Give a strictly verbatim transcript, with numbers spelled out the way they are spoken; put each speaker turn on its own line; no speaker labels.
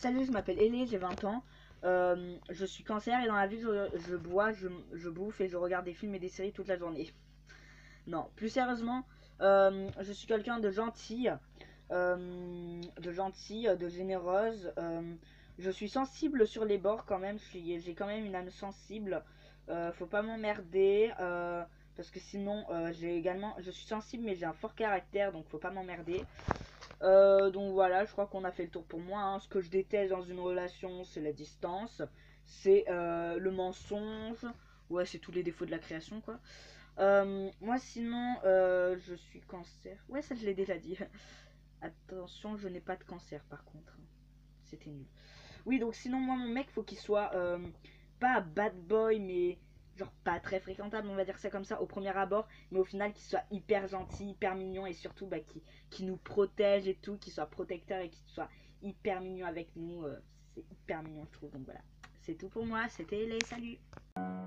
salut, je m'appelle Ellie, j'ai vingt ans. Euh, je suis cancer et dans la vie, je, je bois, je, je bouffe et je regarde des films et des séries toute la journée. Non, plus sérieusement, euh, je suis quelqu'un de gentil, euh, de gentil, de généreuse. Euh, je suis sensible sur les bords quand même. J'ai quand même une âme sensible. Euh, faut pas m'emmerder. Euh, parce que sinon, euh, j'ai également, je suis sensible mais j'ai un fort caractère, donc faut pas m'emmerder. Euh, donc voilà, je crois qu'on a fait le tour pour moi, hein. Ce que je déteste dans une relation, c'est la distance, c'est euh, le mensonge, ouais, c'est tous les défauts de la création, quoi. Euh, moi, sinon, euh, je suis cancer. Ouais, ça, je l'ai déjà dit. Attention, je n'ai pas de cancer, par contre. C'était nul. Oui, donc sinon, moi, mon mec, faut qu'il soit euh, pas bad boy, mais genre pas très fréquentable, on va dire ça comme ça, au premier abord, mais au final, qu'il soit hyper gentil, hyper mignon, et surtout, bah, qui, qui nous protège et tout, qu'il soit protecteur et qu'il soit hyper mignon avec nous. Euh, c'est hyper mignon, je trouve. Donc voilà, c'est tout pour moi. C'était les salut.